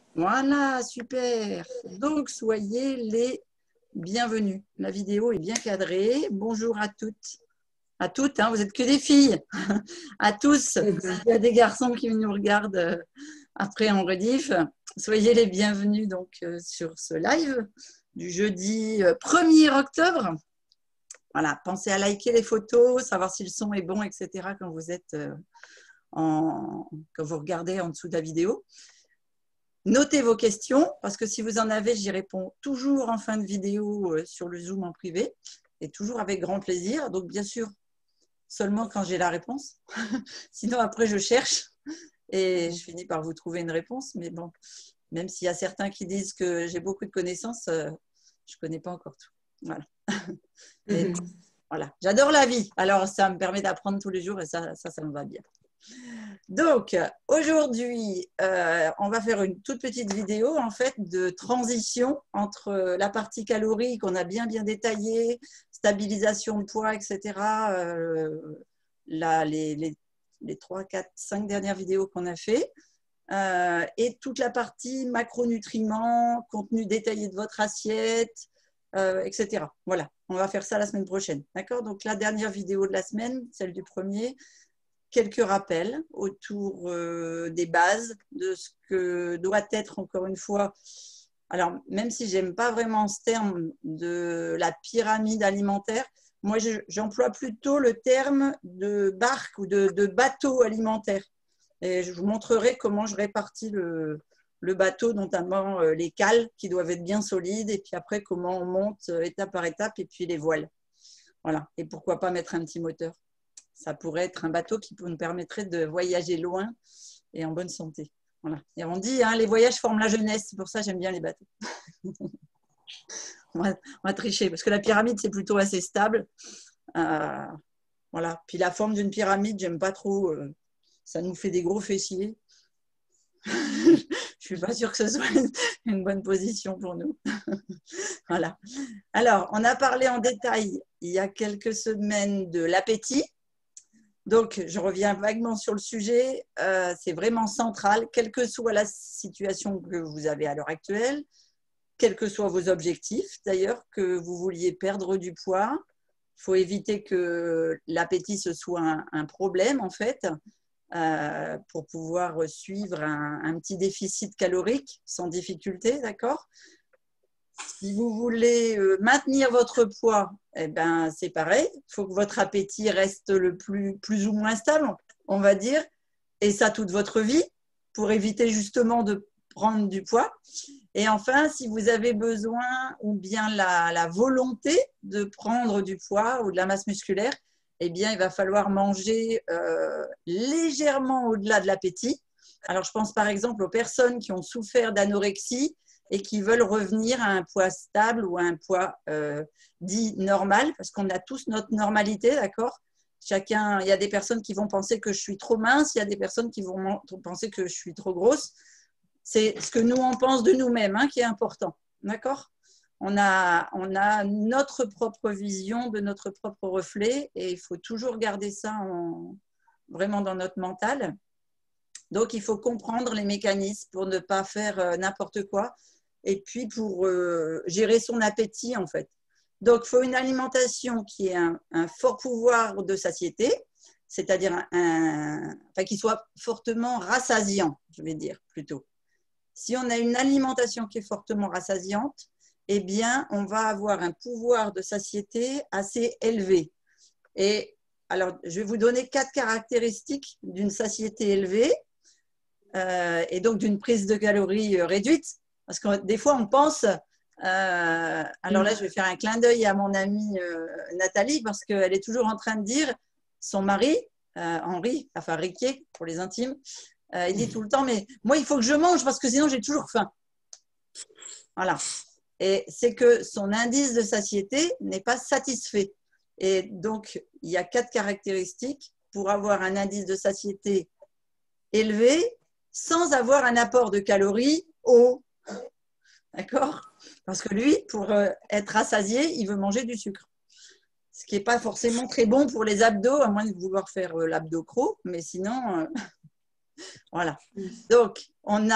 Voilà, super. Donc, soyez les bienvenus. La vidéo est bien cadrée. Bonjour à toutes, hein, vous n'êtes que des filles. À tous, il y a des garçons qui nous regardent après en rediff. Soyez les bienvenus donc sur ce live du jeudi 1er octobre. Voilà, pensez à liker les photos, savoir si le son est bon, etc. quand vous êtes quand vous regardez en dessous de la vidéo. Notez vos questions, parce que si vous en avez, j'y réponds toujours en fin de vidéo sur le Zoom en privé, et toujours avec grand plaisir. Donc, bien sûr, seulement quand j'ai la réponse. Sinon, après, je cherche et je finis par vous trouver une réponse. Mais bon, même s'il y a certains qui disent que j'ai beaucoup de connaissances, je ne connais pas encore tout. Voilà. Mais, voilà. J'adore la vie. Alors, ça me permet d'apprendre tous les jours et ça me va bien. Donc, aujourd'hui, on va faire une toute petite vidéo en fait de transition entre la partie calories qu'on a bien détaillée, stabilisation de poids, etc. Les 3, 4, 5 dernières vidéos qu'on a fait et toute la partie macronutriments, contenu détaillé de votre assiette, etc. Voilà, on va faire ça la semaine prochaine. D'accord? Donc, la dernière vidéo de la semaine, celle du 1er, quelques rappels autour des bases de ce que doit être, encore une fois, alors même si j'aime pas vraiment ce terme de la pyramide alimentaire, moi j'emploie plutôt le terme de barque ou de bateau alimentaire. Et je vous montrerai comment je répartis le bateau, notamment les cales qui doivent être bien solides, et puis après comment on monte étape par étape, et puis les voiles. Voilà. Et pourquoi pas mettre un petit moteur. Ça pourrait être un bateau qui nous permettrait de voyager loin et en bonne santé. Voilà. Et on dit, hein, les voyages forment la jeunesse. C'est pour ça que j'aime bien les bateaux. on va tricher, parce que la pyramide, c'est plutôt assez stable. Voilà. Puis la forme d'une pyramide, j'aime pas trop. Ça nous fait des gros fessiers. Je suis pas sûre que ce soit une bonne position pour nous. Voilà. Alors, on a parlé en détail il y a quelques semaines de l'appétit. Donc, je reviens vaguement sur le sujet. C'est vraiment central, quelle que soit la situation que vous avez à l'heure actuelle, quels que soient vos objectifs, d'ailleurs, que vous vouliez perdre du poids. Il faut éviter que l'appétit ce soit un problème, en fait, pour pouvoir suivre un petit déficit calorique sans difficulté, d'accord ? Si vous voulez maintenir votre poids, eh ben, c'est pareil. Il faut que votre appétit reste le plus ou moins stable, on va dire, et ça toute votre vie, pour éviter justement de prendre du poids. Et enfin, si vous avez besoin ou bien la volonté de prendre du poids ou de la masse musculaire, eh bien, il va falloir manger légèrement au-delà de l'appétit. Alors, je pense par exemple aux personnes qui ont souffert d'anorexie et qui veulent revenir à un poids stable ou à un poids dit normal, parce qu'on a tous notre normalité, d'accord ? Chacun, il y a des personnes qui vont penser que je suis trop mince, il y a des personnes qui vont penser que je suis trop grosse. C'est ce que nous, on pense de nous-mêmes hein, qui est important, d'accord ? On a notre propre vision de notre propre reflet et il faut toujours garder ça vraiment dans notre mental. Donc, il faut comprendre les mécanismes pour ne pas faire n'importe quoi et puis pour gérer son appétit, en fait. Donc, il faut une alimentation qui ait un fort pouvoir de satiété, c'est-à-dire enfin, qui soit fortement rassasiant, je vais dire plutôt. Si on a une alimentation qui est fortement rassasiante, eh bien, on va avoir un pouvoir de satiété assez élevé. Et alors, je vais vous donner 4 caractéristiques d'une satiété élevée et donc d'une prise de calories réduite. Parce que des fois, on pense… alors là, je vais faire un clin d'œil à mon amie Nathalie parce qu'elle est toujours en train de dire son mari, Henri, enfin Riquier pour les intimes, il dit tout le temps, mais moi, il faut que je mange parce que sinon, j'ai toujours faim. Voilà. Et c'est que son indice de satiété n'est pas satisfait. Et donc, il y a 4 caractéristiques pour avoir un indice de satiété élevé sans avoir un apport de calories haut. D'accord ? Parce que lui, pour être rassasié, il veut manger du sucre. Ce qui n'est pas forcément très bon pour les abdos, à moins de vouloir faire l'abdo croc, mais sinon… Voilà. Donc, on a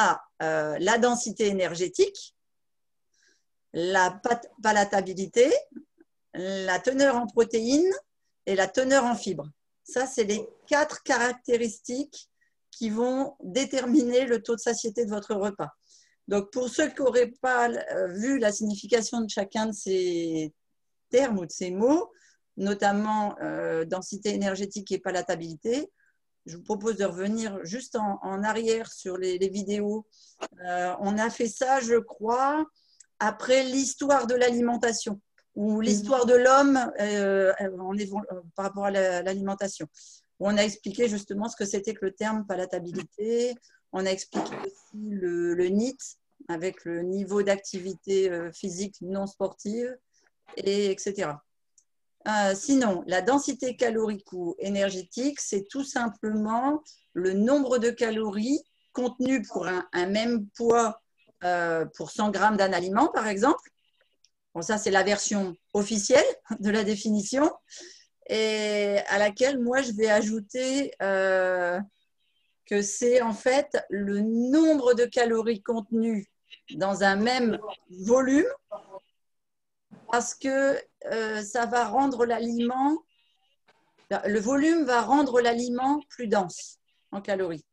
la densité énergétique, la palatabilité, la teneur en protéines et la teneur en fibres. Ça, c'est les 4 caractéristiques qui vont déterminer le taux de satiété de votre repas. Donc, pour ceux qui n'auraient pas vu la signification de chacun de ces termes ou de ces mots, notamment densité énergétique et palatabilité, je vous propose de revenir juste en arrière sur les vidéos. On a fait ça, je crois, après l'histoire de l'alimentation ou l'histoire de l'homme par rapport à l'alimentation. On a expliqué justement ce que c'était que le terme palatabilité. On a expliqué aussi le NEAT avec le niveau d'activité physique non sportive, etc. Sinon, la densité calorique ou énergétique, c'est tout simplement le nombre de calories contenues pour un même poids pour 100 grammes d'un aliment, par exemple. Bon, ça, c'est la version officielle de la définition et à laquelle moi, je vais ajouter que c'est en fait le nombre de calories contenues dans un même volume parce que ça va rendre l'aliment, le volume va rendre l'aliment plus dense en calories.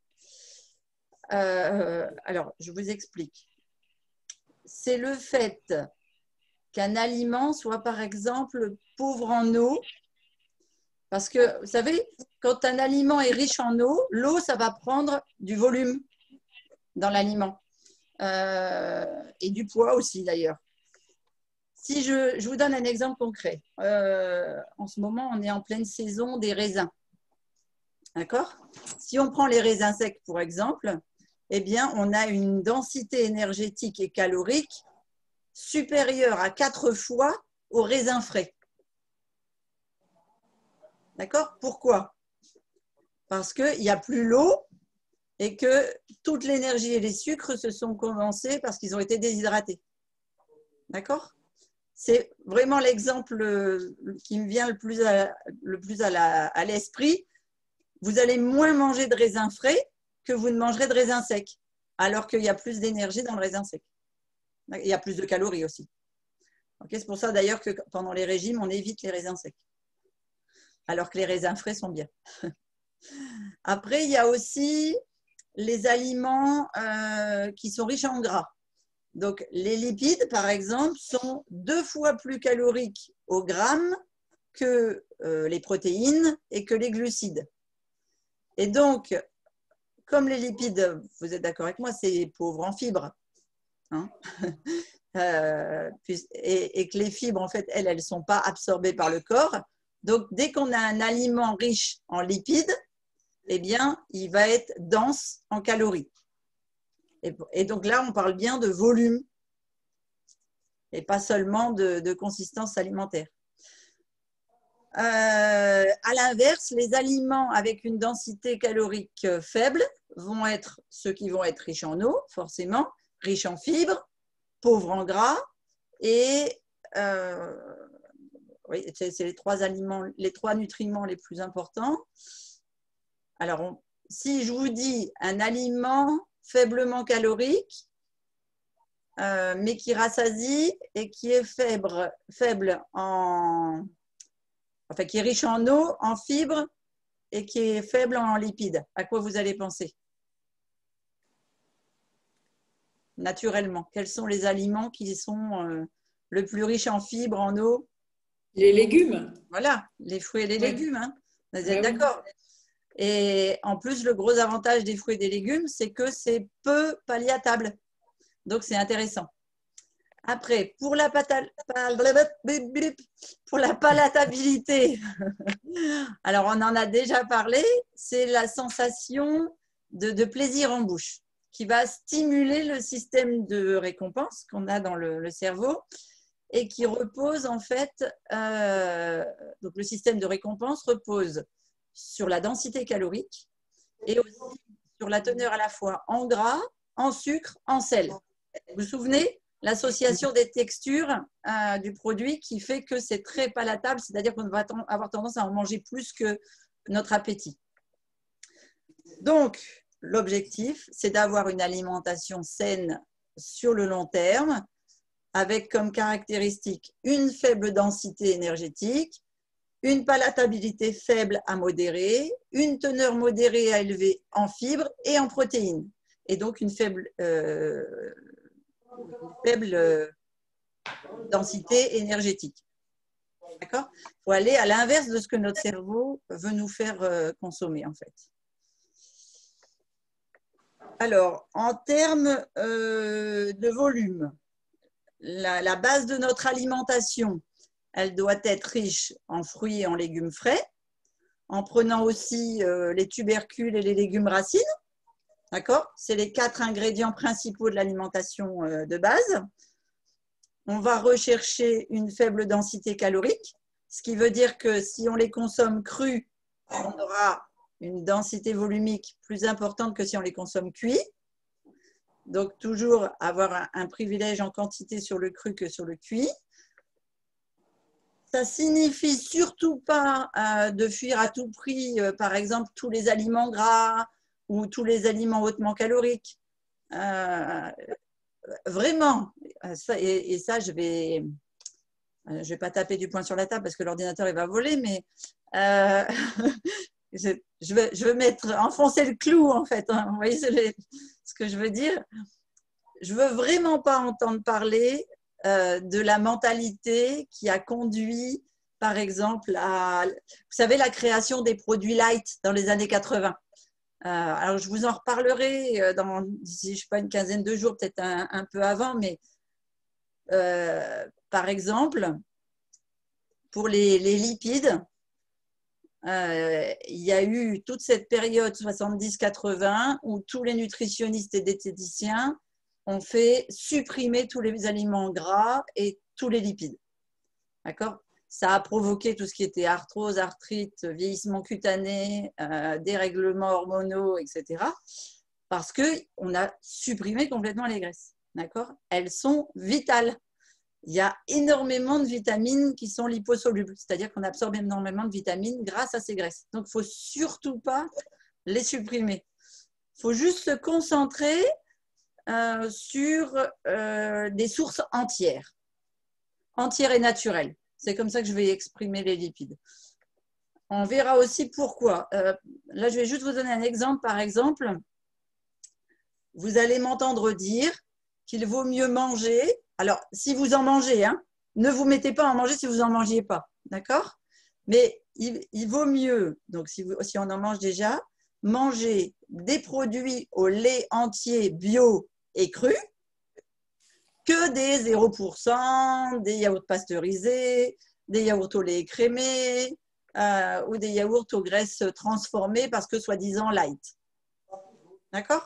Alors, je vous explique. C'est le fait qu'un aliment soit par exemple pauvre en eau, parce que vous savez, quand un aliment est riche en eau, l'eau, ça va prendre du volume dans l'aliment et du poids aussi d'ailleurs. Si je vous donne un exemple concret, en ce moment, on est en pleine saison des raisins. D'accord? Si on prend les raisins secs, pour exemple, eh bien, on a une densité énergétique et calorique supérieure à 4 fois aux raisins frais. D'accord? Pourquoi? Parce qu'il n'y a plus l'eau et que toute l'énergie et les sucres se sont condensés parce qu'ils ont été déshydratés. D'accord? C'est vraiment l'exemple qui me vient le plus à l'esprit. Vous allez moins manger de raisins frais que vous ne mangerez de raisins secs, alors qu'il y a plus d'énergie dans le raisin sec. Il y a plus de calories aussi. Okay, c'est pour ça d'ailleurs que pendant les régimes, on évite les raisins secs, alors que les raisins frais sont bien. Après, il y a aussi les aliments qui sont riches en gras. Donc, les lipides, par exemple, sont 2 fois plus caloriques au gramme que les protéines et que les glucides. Et donc, comme les lipides, vous êtes d'accord avec moi, c'est pauvre en fibres. Hein, et que les fibres, en fait, elles ne sont pas absorbées par le corps. Donc, dès qu'on a un aliment riche en lipides, eh bien, il va être dense en calories. Et donc là, on parle bien de volume et pas seulement de consistance alimentaire. À l'inverse, les aliments avec une densité calorique faible vont être ceux qui vont être riches en eau, forcément, riches en fibres, pauvres en gras, et oui, c'est les 3 aliments, les 3 nutriments les plus importants. Alors, si je vous dis un aliment faiblement calorique, mais qui rassasie et qui est faible en, enfin qui est riche en eau, en fibres et qui est faible en lipides, à quoi vous allez penser? Naturellement, quels sont les aliments qui sont le plus riches en fibres, en eau? Les légumes. Voilà, les fruits et les légumes, hein. Vous êtes Ben d'accord? Oui. Et en plus, le gros avantage des fruits et des légumes, c'est que c'est peu palliatable. Donc, c'est intéressant. Après, pour la palatabilité, alors on en a déjà parlé, c'est la sensation de plaisir en bouche qui va stimuler le système de récompense qu'on a dans le cerveau et qui repose en fait, donc le système de récompense repose sur la densité calorique et aussi sur la teneur à la fois en gras, en sucre, en sel. Vous vous souvenez? L'association des textures du produit qui fait que c'est très palatable, c'est-à-dire qu'on va avoir tendance à en manger plus que notre appétit. Donc, l'objectif, c'est d'avoir une alimentation saine sur le long terme, avec comme caractéristique une faible densité énergétique, une palatabilité faible à modérée, une teneur modérée à élevée en fibres et en protéines, et donc une faible densité énergétique. D'accord ? Il faut aller à l'inverse de ce que notre cerveau veut nous faire consommer, en fait. Alors, en termes de volume, la base de notre alimentation, elle doit être riche en fruits et en légumes frais, en prenant aussi les tubercules et les légumes racines. D'accord ? C'est les 4 ingrédients principaux de l'alimentation de base. On va rechercher une faible densité calorique, ce qui veut dire que si on les consomme crus, on aura une densité volumique plus importante que si on les consomme cuits. Donc, toujours avoir un privilège en quantité sur le cru que sur le cuit. Ça signifie surtout pas de fuir à tout prix, par exemple, tous les aliments gras ou tous les aliments hautement caloriques. Vraiment, ça, et ça, je vais pas taper du poing sur la table parce que l'ordinateur il va voler, mais je veux enfoncer le clou en fait. Hein, vous voyez ce que je veux dire? Je veux vraiment pas entendre parler de la mentalité qui a conduit, par exemple, à, vous savez, la création des produits light dans les années 80. Alors, je vous en reparlerai d'ici, je sais pas, une quinzaine de jours, peut-être un peu avant, mais par exemple, pour les lipides, il y a eu toute cette période 70-80 où tous les nutritionnistes et diététiciens ont fait supprimer tous les aliments gras et tous les lipides. D'accord ? Ça a provoqué tout ce qui était arthrose, arthrite, vieillissement cutané, dérèglements hormonaux, etc. Parce qu'on a supprimé complètement les graisses. D'accord ? Elles sont vitales. Il y a énormément de vitamines qui sont liposolubles, c'est-à-dire qu'on absorbe énormément de vitamines grâce à ces graisses. Donc, il ne faut surtout pas les supprimer. Il faut juste se concentrer sur des sources entières et naturelles. C'est comme ça que je vais exprimer les lipides. On verra aussi pourquoi. Là, je vais juste vous donner un exemple. Par exemple, vous allez m'entendre dire qu'il vaut mieux manger. Alors, si vous en mangez, hein, ne vous mettez pas à en manger si vous n'en mangiez pas. D'accord ? Mais il vaut mieux, donc si on en mange déjà, manger des produits au lait entier bio et cru que des 0%, des yaourts pasteurisés, des yaourts au lait écrémé ou des yaourts aux graisses transformées parce que soi-disant light. D'accord ?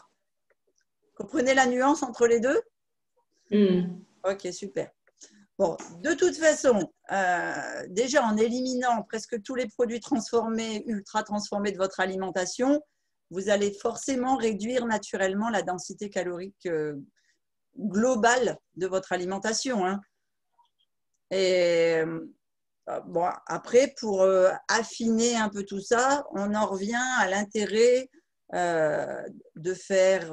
Comprenez la nuance entre les deux ? Ok, super. Bon, de toute façon, déjà en éliminant presque tous les produits transformés, ultra transformés de votre alimentation, vous allez forcément réduire naturellement la densité calorique globale de votre alimentation. Hein. Et bon, après, pour affiner un peu tout ça, on en revient à l'intérêt de faire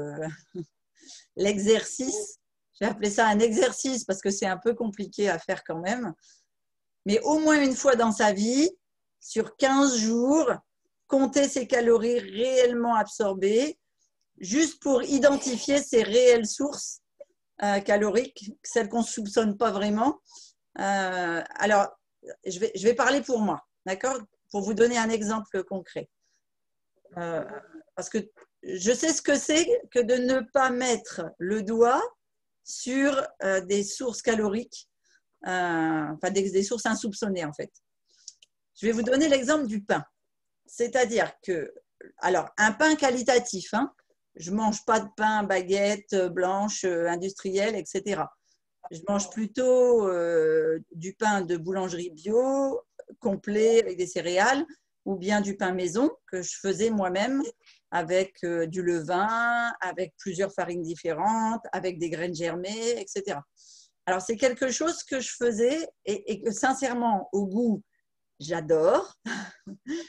l'exercice. J'ai appelé ça un exercice parce que c'est un peu compliqué à faire quand même. Mais au moins une fois dans sa vie, sur 15 jours, compter ses calories réellement absorbées, juste pour identifier ses réelles sources caloriques, celles qu'on ne soupçonne pas vraiment. Alors, je vais parler pour moi, d'accord ? Pour vous donner un exemple concret. Parce que je sais ce que c'est que de ne pas mettre le doigt sur des sources caloriques, enfin des sources insoupçonnées en fait. Je vais vous donner l'exemple du pain. C'est-à-dire que, alors, un pain qualitatif, hein, je ne mange pas de pain baguette blanche, industrielle, etc. Je mange plutôt du pain de boulangerie bio, complet avec des céréales, ou bien du pain maison que je faisais moi-même avec du levain, avec plusieurs farines différentes, avec des graines germées, etc. Alors, c'est quelque chose que je faisais et que sincèrement, au goût, j'adore.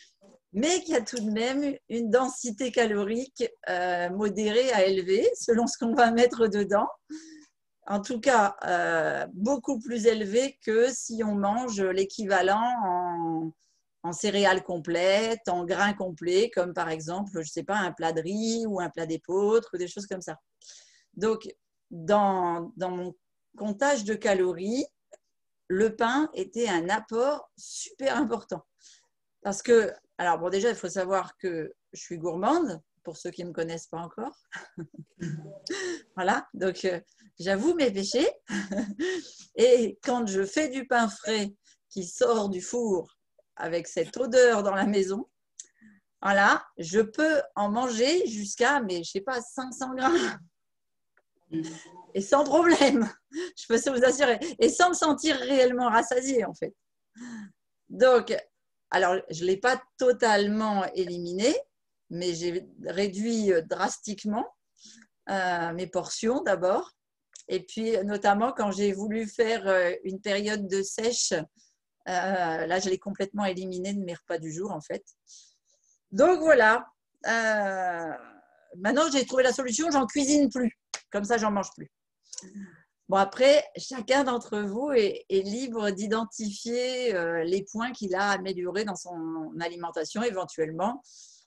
mais qui a tout de même une densité calorique modérée à élevée, selon ce qu'on va mettre dedans. En tout cas, beaucoup plus élevée que si on mange l'équivalent en céréales complètes, en grains complets, comme par exemple, je ne sais pas, un plat de riz ou un plat d'épeautre, ou des choses comme ça. Donc, dans mon comptage de calories, le pain était un apport super important. Parce que, alors bon, déjà, il faut savoir que je suis gourmande, pour ceux qui ne me connaissent pas encore. Voilà, donc j'avoue mes péchés. Et quand je fais du pain frais qui sort du four avec cette odeur dans la maison, voilà, je peux en manger jusqu'à, mais je sais pas, 500 grammes. Et sans problème, je peux vous assurer. Et sans me sentir réellement rassasiée, en fait. Donc, alors, je ne l'ai pas totalement éliminé, mais j'ai réduit drastiquement mes portions d'abord. Et puis, notamment, quand j'ai voulu faire une période de sèche, là, je l'ai complètement éliminé de mes repas du jour, en fait. Donc, voilà. Maintenant, j'ai trouvé la solution, j'en cuisine plus. Comme ça, j'en mange plus. Bon, après, chacun d'entre vous est libre d'identifier les points qu'il a améliorés dans son alimentation éventuellement.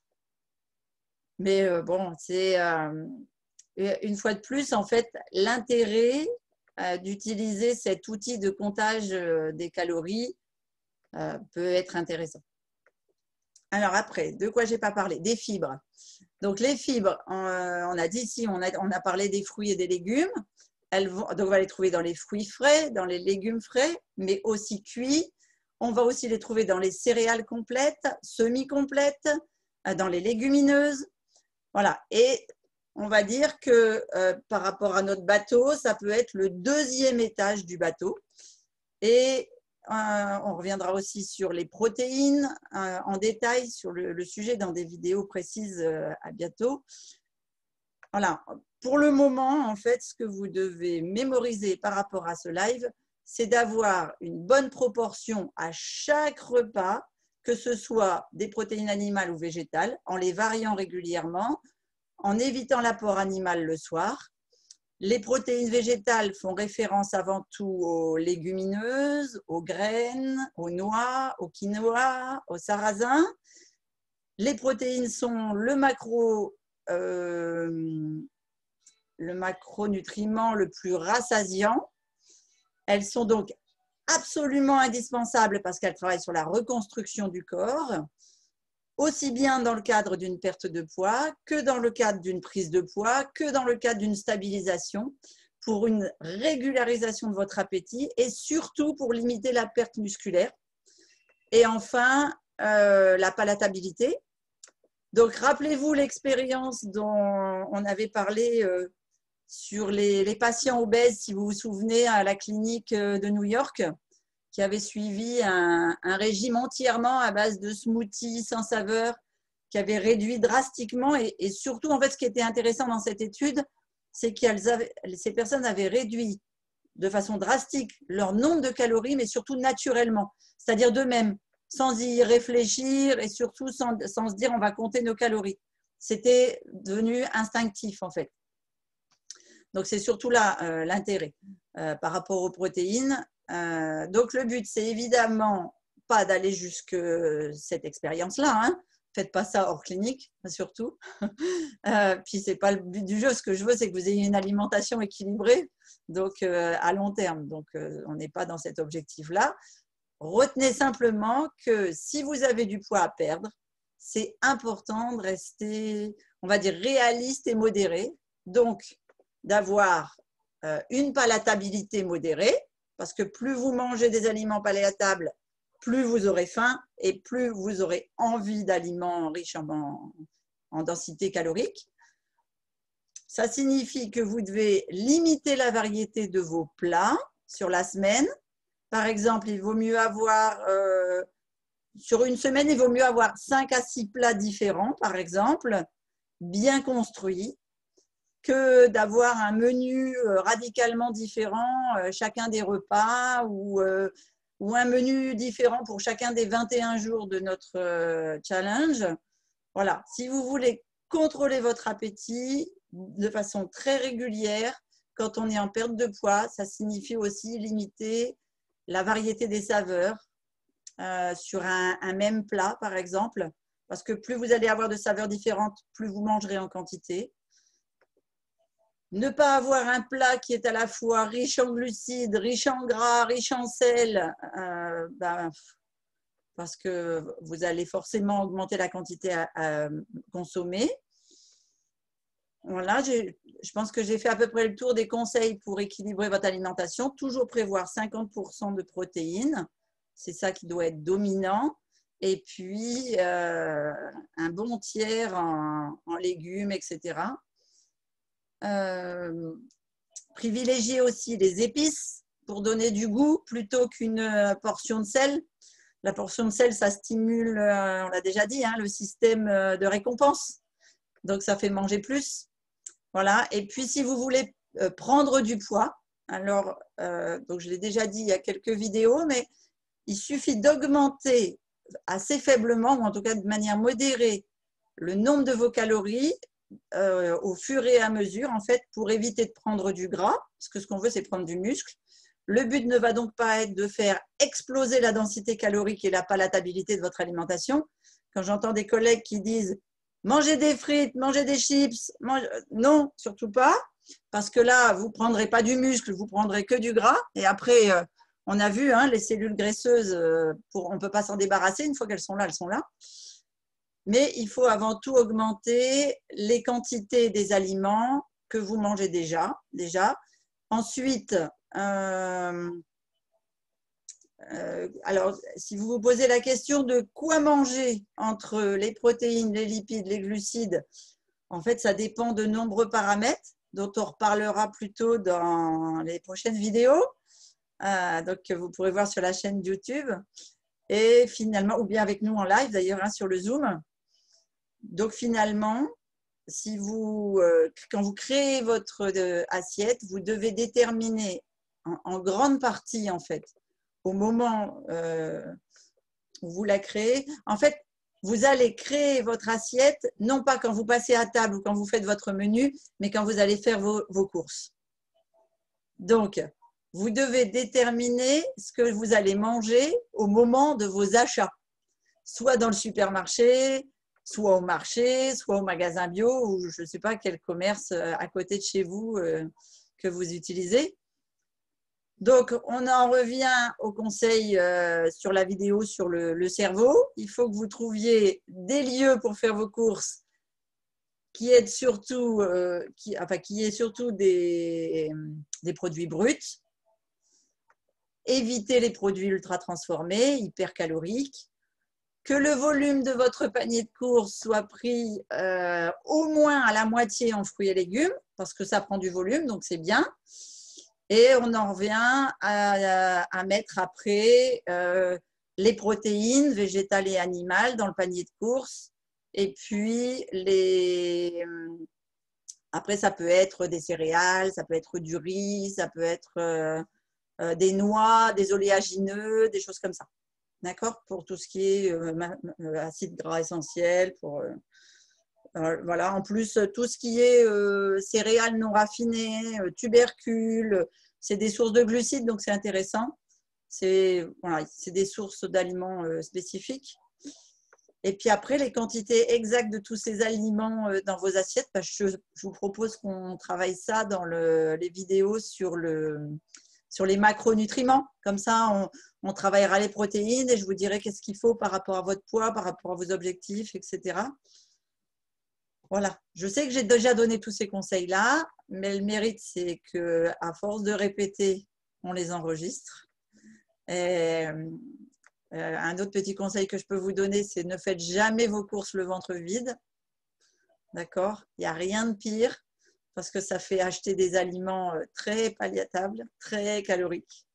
Mais bon, c'est une fois de plus, en fait, l'intérêt d'utiliser cet outil de comptage des calories peut être intéressant. Alors après, de quoi j'ai pas parlé? Des fibres. Donc les fibres, on a dit ici, on a parlé des fruits et des légumes. Donc on va les trouver dans les fruits frais, dans les légumes frais, mais aussi cuits. On va aussi les trouver dans les céréales complètes, semi-complètes, dans les légumineuses. Voilà. Et on va dire que par rapport à notre bateau, ça peut être le deuxième étage du bateau. Et on reviendra aussi sur les protéines en détail sur le sujet dans des vidéos précises à bientôt. Voilà. Pour le moment, en fait, ce que vous devez mémoriser par rapport à ce live, c'est d'avoir une bonne proportion à chaque repas, que ce soit des protéines animales ou végétales, en les variant régulièrement, en évitant l'apport animal le soir. Les protéines végétales font référence avant tout aux légumineuses, aux graines, aux noix, au quinoa, au sarrasin. Les protéines sont le macronutriment le plus rassasiant. Elles sont donc absolument indispensables parce qu'elles travaillent sur la reconstruction du corps, aussi bien dans le cadre d'une perte de poids que dans le cadre d'une prise de poids, que dans le cadre d'une stabilisation, pour une régularisation de votre appétit et surtout pour limiter la perte musculaire. Et enfin, la palatabilité. Donc, rappelez-vous l'expérience dont on avait parlé sur les patients obèses, si vous vous souvenez, à la clinique de New York, qui avait suivi un régime entièrement à base de smoothies sans saveur, qui avait réduit drastiquement. Et surtout, en fait, ce qui était intéressant dans cette étude, c'est que ces personnes avaient réduit de façon drastique leur nombre de calories, mais surtout naturellement, c'est-à-dire d'eux-mêmes, sans y réfléchir et surtout sans se dire on va compter nos calories. C'était devenu instinctif, en fait. Donc, c'est surtout là l'intérêt par rapport aux protéines. Donc, le but, c'est évidemment pas d'aller jusque cette expérience-là. Hein. Faites pas ça hors clinique, surtout. Puis, c'est pas le but du jeu. Ce que je veux, c'est que vous ayez une alimentation équilibrée, donc à long terme. Donc, on n'est pas dans cet objectif-là. Retenez simplement que si vous avez du poids à perdre, c'est important de rester, on va dire, réaliste et modéré. Donc, d'avoir une palatabilité modérée, parce que plus vous mangez des aliments palatables, plus vous aurez faim et plus vous aurez envie d'aliments riches en densité calorique. Ça signifie que vous devez limiter la variété de vos plats sur la semaine. Par exemple, il vaut mieux avoir, sur une semaine, il vaut mieux avoir 5 à 6 plats différents, par exemple, bien construits, que d'avoir un menu radicalement différent chacun des repas ou ou un menu différent pour chacun des 21 jours de notre challenge. Voilà, si vous voulez contrôler votre appétit de façon très régulière, quand on est en perte de poids, ça signifie aussi limiter la variété des saveurs sur un même plat, par exemple, parce que plus vous allez avoir de saveurs différentes, plus vous mangerez en quantité. Ne pas avoir un plat qui est à la fois riche en glucides, riche en gras, riche en sel, parce que vous allez forcément augmenter la quantité à consommer. Voilà, je pense que j'ai fait à peu près le tour des conseils pour équilibrer votre alimentation. Toujours prévoir 50% de protéines, c'est ça qui doit être dominant. Et puis, un bon tiers en légumes, etc. Privilégier aussi les épices pour donner du goût plutôt qu'une portion de sel. La portion de sel, ça stimule, on l'a déjà dit, hein, le système de récompense. Donc, ça fait manger plus. Voilà. Et puis, si vous voulez prendre du poids, alors, donc je l'ai déjà dit il y a quelques vidéos, mais il suffit d'augmenter assez faiblement, ou en tout cas de manière modérée, le nombre de vos calories au fur et à mesure, en fait, pour éviter de prendre du gras, parce que ce qu'on veut, c'est prendre du muscle. Le but ne va donc pas être de faire exploser la densité calorique et la palatabilité de votre alimentation. Quand j'entends des collègues qui disent « mangez des frites, mangez des chips », non, surtout pas, parce que là, vous ne prendrez pas du muscle, vous prendrez que du gras. Et après, on a vu, hein, les cellules graisseuses, on ne peut pas s'en débarrasser. Une fois qu'elles sont là, elles sont là. Mais il faut avant tout augmenter les quantités des aliments que vous mangez déjà. Ensuite, alors, si vous vous posez la question de quoi manger entre les protéines, les lipides, les glucides, en fait, ça dépend de nombreux paramètres dont on reparlera plus tôt dans les prochaines vidéos. Donc, vous pourrez voir sur la chaîne YouTube et finalement, ou bien avec nous en live d'ailleurs, hein, sur le Zoom. Donc, finalement, quand vous créez votre assiette, vous devez déterminer en grande partie, en fait, au moment où vous la créez. En fait, vous allez créer votre assiette, non pas quand vous passez à table ou quand vous faites votre menu, mais quand vous allez faire vos courses. Donc, vous devez déterminer ce que vous allez manger au moment de vos achats, soit dans le supermarché, soit au marché, soit au magasin bio ou je ne sais pas quel commerce à côté de chez vous que vous utilisez. Donc, on en revient au conseil sur la vidéo sur le cerveau. Il faut que vous trouviez des lieux pour faire vos courses qui aient surtout, des produits bruts. Évitez les produits ultra transformés, hyper caloriques. Que le volume de votre panier de courses soit pris au moins à la moitié en fruits et légumes, parce que ça prend du volume, donc c'est bien. Et on en revient à mettre après les protéines végétales et animales dans le panier de courses. Et puis, après, ça peut être des céréales, ça peut être du riz, ça peut être des noix, des oléagineux, des choses comme ça. D'accord? Pour tout ce qui est acides gras essentiels, voilà. En plus, tout ce qui est céréales non raffinées, tubercules, c'est des sources de glucides, donc c'est intéressant. C'est des sources d'aliments spécifiques. Et puis après, les quantités exactes de tous ces aliments dans vos assiettes, je vous propose qu'on travaille ça dans les vidéos sur les macronutriments. Comme ça, on travaillera les protéines et je vous dirai qu'est-ce qu'il faut par rapport à votre poids, par rapport à vos objectifs, etc. Voilà. Je sais que j'ai déjà donné tous ces conseils-là, mais le mérite, c'est qu'à force de répéter, on les enregistre. Et, un autre petit conseil que je peux vous donner, c'est ne faites jamais vos courses le ventre vide. D'accord? Il n'y a rien de pire parce que ça fait acheter des aliments très palliatables, très caloriques.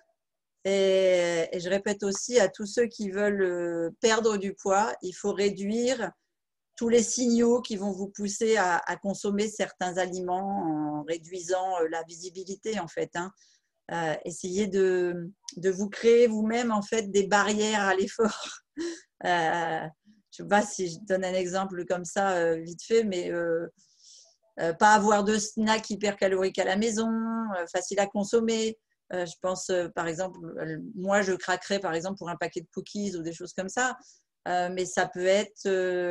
Et je répète aussi à tous ceux qui veulent perdre du poids, il faut réduire tous les signaux qui vont vous pousser à consommer certains aliments en réduisant la visibilité en fait. Hein. essayez de vous créer vous-même en fait des barrières à l'effort. Je ne sais pas si je donne un exemple comme ça vite fait, mais pas avoir de snack hyper calorique à la maison, facile à consommer. Je pense, par exemple, moi, je craquerais, par exemple, pour un paquet de cookies ou des choses comme ça. Mais ça peut être…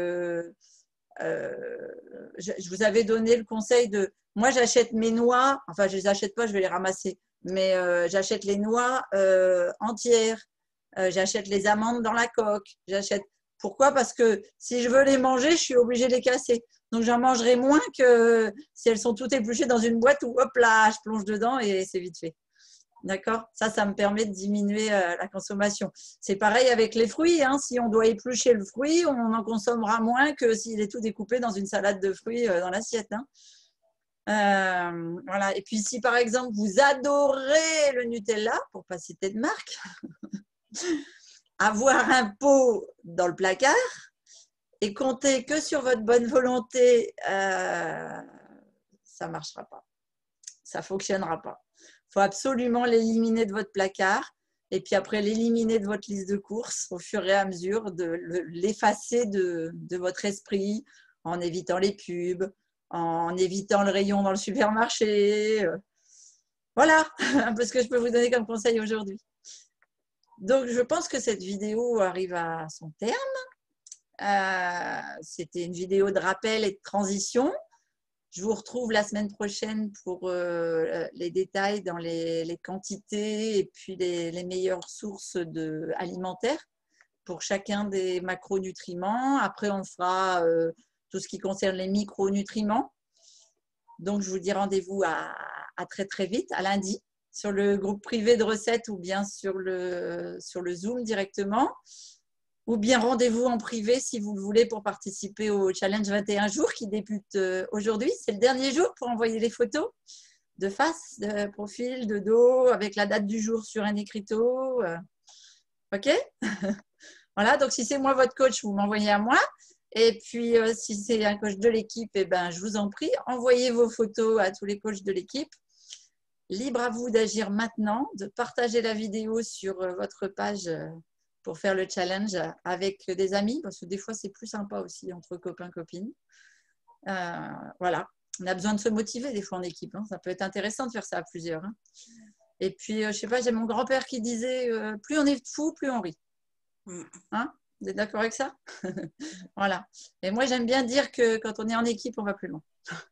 je vous avais donné le conseil de… Moi, j'achète mes noix. Enfin, je ne les achète pas, je vais les ramasser. Mais j'achète les noix entières. J'achète les amandes dans la coque. J'achète… Pourquoi? Parce que si je veux les manger, je suis obligée de les casser. Donc, j'en mangerai moins que si elles sont toutes épluchées dans une boîte où, hop là, je plonge dedans et c'est vite fait. D'accord? Ça me permet de diminuer la consommation. C'est pareil avec les fruits. Hein. Si on doit éplucher le fruit, on en consommera moins que s'il est tout découpé dans une salade de fruits dans l'assiette. Hein. Voilà. Et puis, si par exemple, vous adorez le Nutella, pour ne pas citer de marque, avoir un pot dans le placard et compter que sur votre bonne volonté, ça ne marchera pas. Ça ne fonctionnera pas. Il faut absolument l'éliminer de votre placard et puis après l'éliminer de votre liste de courses au fur et à mesure, de l'effacer de votre esprit en évitant les pubs, en évitant le rayon dans le supermarché. Voilà un peu ce que je peux vous donner comme conseil aujourd'hui. Donc, je pense que cette vidéo arrive à son terme. C'était une vidéo de rappel et de transition. Je vous retrouve la semaine prochaine pour les détails dans les quantités et puis les meilleures sources alimentaires pour chacun des macronutriments. Après, on fera tout ce qui concerne les micronutriments. Donc, je vous dis rendez-vous à très très vite, à lundi, sur le groupe privé de recettes ou bien sur le Zoom directement. Ou bien rendez-vous en privé si vous le voulez pour participer au challenge 21 jours qui débute aujourd'hui. C'est le dernier jour pour envoyer les photos de face, de profil, de dos, avec la date du jour sur un écriteau. OK? Voilà, donc si c'est moi votre coach, vous m'envoyez à moi. Et puis, si c'est un coach de l'équipe, eh ben, je vous en prie, envoyez vos photos à tous les coachs de l'équipe. Libre à vous d'agir maintenant, de partager la vidéo sur votre page pour faire le challenge avec des amis, parce que des fois, c'est plus sympa aussi entre copains, copines. Voilà, on a besoin de se motiver des fois en équipe. Hein. Ça peut être intéressant de faire ça à plusieurs. Hein. Et puis, je ne sais pas, j'ai mon grand-père qui disait plus on est fou, plus on rit. Hein? Vous êtes d'accord avec ça? Voilà. Et moi, j'aime bien dire que quand on est en équipe, on va plus loin.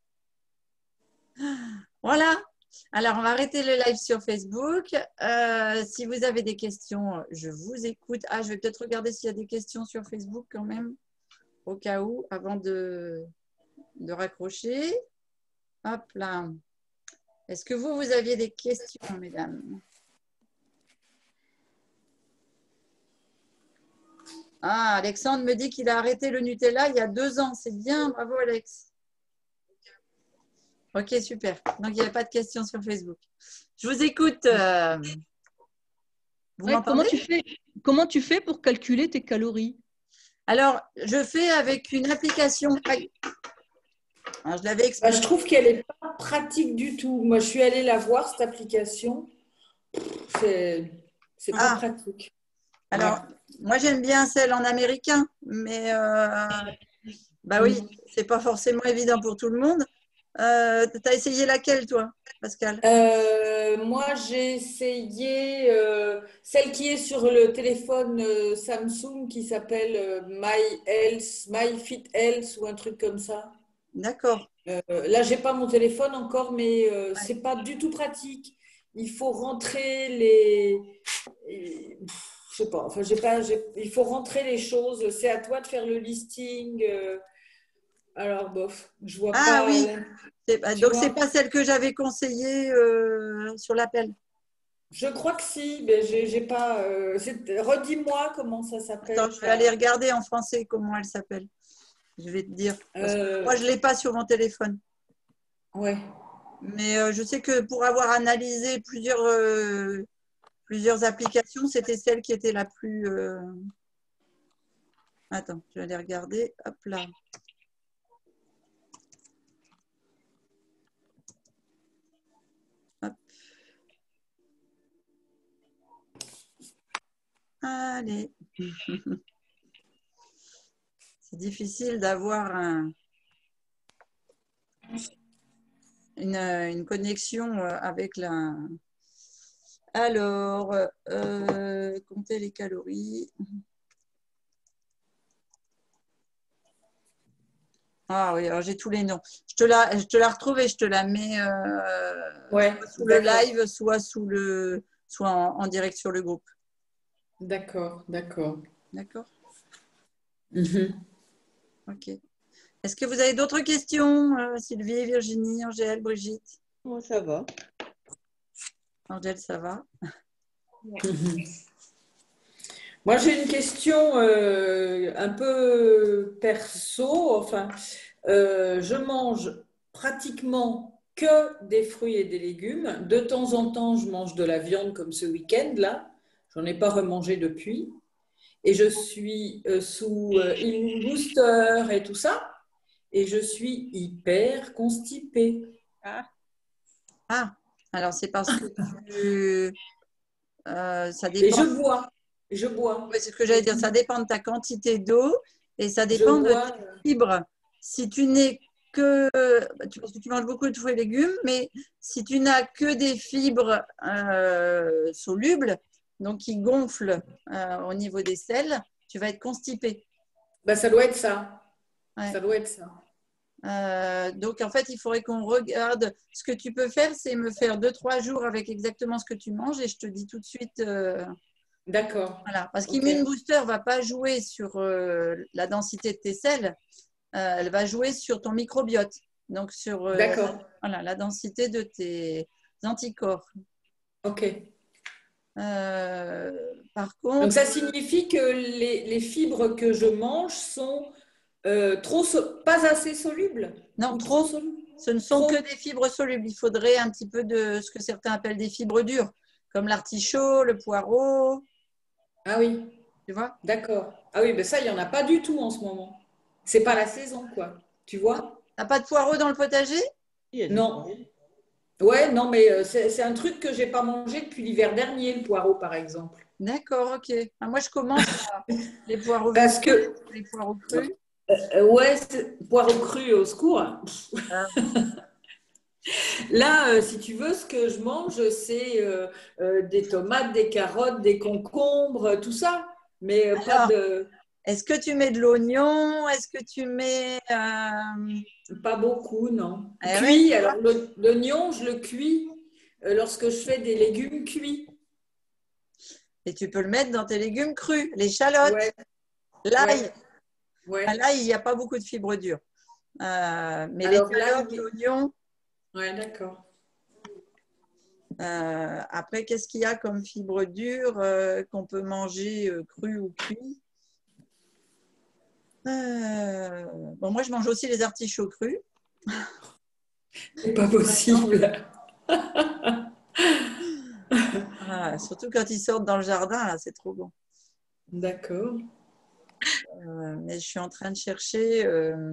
Voilà. Alors, on va arrêter le live sur Facebook. Si vous avez des questions, je vous écoute. Ah, je vais peut-être regarder s'il y a des questions sur Facebook quand même, au cas où, avant de raccrocher. Hop là. Est-ce que vous aviez des questions, mesdames? Ah, Alexandre me dit qu'il a arrêté le Nutella il y a 2 ans. C'est bien, bravo Alex. Ok, super. Donc, il n'y a pas de questions sur Facebook. Je vous écoute. Vous m'entendez? Comment tu fais pour calculer tes calories? Alors, je fais avec une application. Alors, je l'avais expliqué. Je trouve qu'elle n'est pas pratique du tout. Moi, je suis allée la voir, cette application. C'est pas pratique. Alors, moi, j'aime bien celle en américain, mais bah oui, c'est pas forcément évident pour tout le monde. Tu as essayé laquelle, toi, Pascal? Moi, j'ai essayé celle qui est sur le téléphone Samsung qui s'appelle My Fit Health ou un truc comme ça. D'accord. Là, j'ai pas mon téléphone encore, mais c'est pas du tout pratique. Il faut rentrer je sais pas. Enfin, il faut rentrer les choses. C'est à toi de faire le listing. Alors, bof, je vois Ah pas. oui. Donc, vois c'est pas celle que j'avais conseillée sur l'appel. Je crois que si, mais j'ai pas. Redis-moi comment ça s'appelle. Attends, je vais aller regarder en français comment elle s'appelle. Je vais te dire. Parce que moi, je ne l'ai pas sur mon téléphone. Ouais. Mais je sais que pour avoir analysé plusieurs applications, c'était celle qui était la plus… Attends, je vais aller regarder. Hop là. Hop. Allez. C'est difficile d'avoir une connexion avec la... Alors, compter les calories. Ah oui, alors j'ai tous les noms. Je te la retrouve et je te la mets soit sous le live, soit en direct sur le groupe. D'accord, d'accord. D'accord. Mhm. Ok. Est-ce que vous avez d'autres questions, Sylvie, Virginie, Angèle, Brigitte? Moi, ça va. Angèle, ça va? Mhm. Moi, j'ai une question un peu perso. Enfin, je mange pratiquement que des fruits et des légumes. De temps en temps, je mange de la viande comme ce week-end-là. J'en ai pas remangé depuis. Et je suis sous Immune Booster et tout ça. Et je suis hyper constipée. Ah, alors c'est parce que ça Et dépend. je bois. Oui, c'est ce que j'allais dire. Ça dépend de ta quantité d'eau et ça Je dépend de bois. tes fibres. Si tu n'es que, parce que tu manges beaucoup de fruits et légumes, mais si tu n'as que des fibres solubles, donc qui gonflent au niveau des selles, tu vas être constipé. Ben, ça doit être ça. Ouais. Ça doit être ça. Donc en fait, il faudrait qu'on regarde. Ce que tu peux faire, c'est me faire 2-3 jours avec exactement ce que tu manges et je te dis tout de suite. D'accord. Voilà. Parce Ok. qu'Immune Booster ne va pas jouer sur la densité de tes selles, elle va jouer sur ton microbiote, donc sur D'accord. voilà, la densité de tes anticorps. Ok. Par Donc contre, ça signifie que les fibres que je mange sont pas assez solubles non, ou trop, solubles? ce ne sont Trop. que des fibres solubles. Il faudrait un petit peu de ce que certains appellent des fibres dures, comme l'artichaut, le poireau, Ah oui, tu vois. d'accord. Ah oui, ben ça, il n'y en a pas du tout en ce moment. C'est pas la saison, quoi. Tu vois? T'as pas de poireau dans le potager? Non. Ouais, non, mais c'est un truc que j'ai pas mangé depuis l'hiver dernier, le poireau, par exemple. D'accord, ok. Moi, je commence les poireaux Parce vifs, que, les poireaux crus. ouais, poireau cru au secours. Ah, Là, si tu veux, ce que je mange, c'est des tomates, des carottes, des concombres, tout ça. Mais pas alors, de, est-ce que tu mets de l'oignon? Est-ce que tu mets... pas beaucoup, non. eh ouais, Cuit, alors l'oignon, je le cuis lorsque je fais des légumes cuits. et tu peux le mettre dans tes légumes crus, les échalotes, Ouais, l'ail. ouais, ouais. L'ail, il n'y a pas beaucoup de fibres dures. Mais les Alors là, échalotes, l'oignon, ouais, d'accord. après, qu'est-ce qu'il y a comme fibres dures qu'on peut manger crues ou cuits? Bon, moi, je mange aussi les artichauts crus. C'est pas possible. Ah, surtout quand ils sortent dans le jardin, là, c'est trop bon. D'accord. Mais je suis en train de chercher.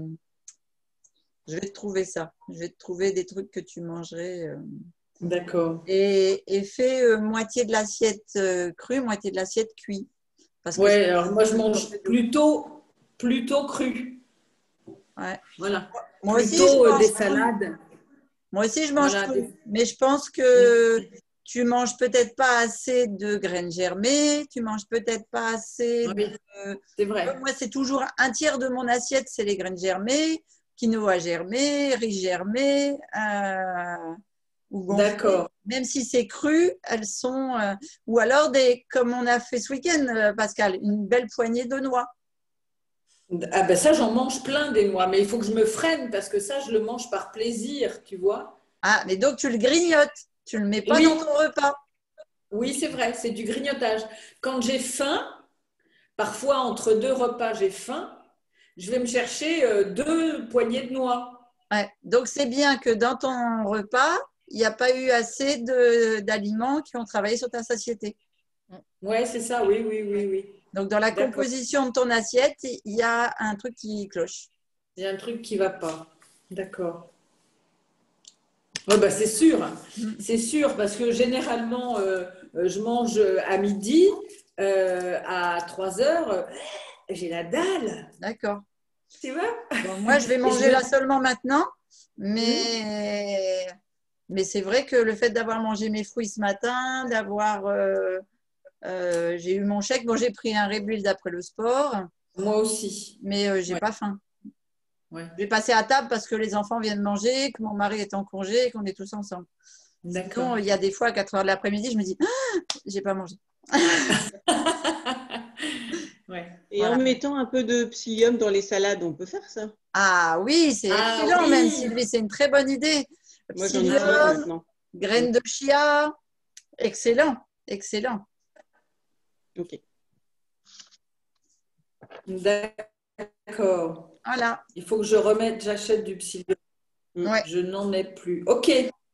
Je vais te trouver ça. Je vais te trouver des trucs que tu mangerais. D'accord. Et fais moitié de l'assiette crue, moitié de l'assiette cuite. Parce que Ouais, alors moi, je mange plutôt cru. ouais. Voilà. Moi aussi, je Plutôt mange des cru. salades. Moi aussi, je mange Voilà. cru. Mais je pense que tu manges peut-être pas assez de graines germées. Tu manges peut-être pas assez Oui, de... c'est vrai. Moi, c'est toujours un tiers de mon assiette, c'est les graines germées, quinoa germé, riz germé ou gonflé. D'accord. Même si c'est cru, elles sont... ou alors, comme on a fait ce week-end, Pascal, une belle poignée de noix. Ah ben ça, j'en mange plein des noix, mais il faut que je me freine parce que ça, je le mange par plaisir, tu vois. Ah, mais donc tu le grignotes. Tu ne le mets pas dans Oui, ton repas. oui, c'est vrai, c'est du grignotage. Quand j'ai faim, parfois entre deux repas, j'ai faim, je vais me chercher 2 poignées de noix. Ouais. Donc, c'est bien que dans ton repas, il n'y a pas eu assez d'aliments qui ont travaillé sur ta satiété. Ouais, c'est ça, oui, oui, oui, oui. Donc, dans la D'accord. composition de ton assiette, il y a un truc qui cloche. Il y a un truc qui va pas. D'accord. Ouais, bah, c'est sûr, parce que généralement, je mange à midi à 3 heures, j'ai la dalle. D'accord. Tu vois? Bon, moi, je vais manger là seulement maintenant, mais c'est vrai que le fait d'avoir mangé mes fruits ce matin, j'ai eu mon chèque. Bon, j'ai pris un Rebuild après le sport, Moi aussi. mais j'ai Ouais. pas faim. Ouais. Je vais passer à table parce que les enfants viennent manger, que mon mari est en congé et qu'on est tous ensemble. D'accord. Sinon, il y a des fois à 4 heures de l'après-midi, je me dis, j'ai pas mangé. Ouais. Et Voilà. en mettant un peu de psyllium dans les salades, on peut faire ça. Ah oui, c'est excellent oui. même, Sylvie, c'est une très bonne idée. Moi, j'en utilise Psyllium, maintenant. graines de chia, excellent, excellent. Ok. D'accord. Voilà. Il faut que j'achète du psyllium. Ouais. Je n'en ai plus. Ok.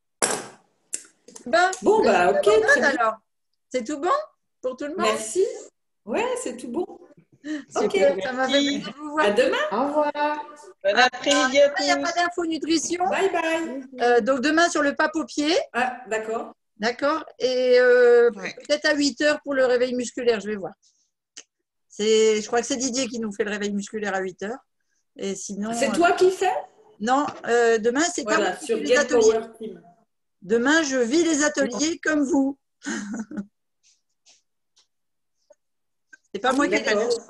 Bon, Ok. Très bien. alors. C'est tout bon pour tout le monde? Merci. Ouais, c'est tout bon. Super, Ok. ça m'a fait plaisir de vous voir. À demain. Au revoir. Bon après-midi à Il n'y a pas tous. d'info nutrition. Bye bye. Donc demain sur le pape au pied, Ah, d'accord. d'accord? Et peut-être à 8 heures pour le réveil musculaire, je vais voir. Je crois que c'est Didier qui nous fait le réveil musculaire à 8 heures. Et sinon. C'est toi qui fais? Non, demain, c'est pas moi Voilà, qui sur fais les Get ateliers. Power Team. Demain, je vis les ateliers comme vous. C'est pas moi qui fais. D'accord.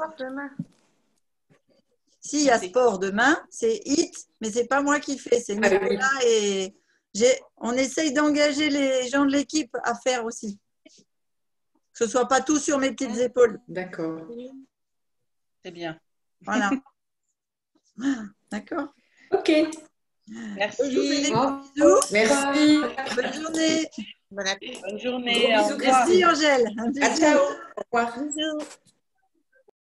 Si, il y a sport demain, c'est HIT, mais c'est pas moi qui fais, c'est Ah oui. Nicolas et on essaye d'engager les gens de l'équipe à faire aussi. Que ce soit pas tout sur mes petites épaules. D'accord. C'est bien. Voilà. D'accord. Ok. Je vous fais Merci. des Au gros bisous. Merci. Bonne journée. Bonne Gros journée. Au bisous, revoir. Merci Angèle. Un À bisou. ciao. Au revoir. Bisous.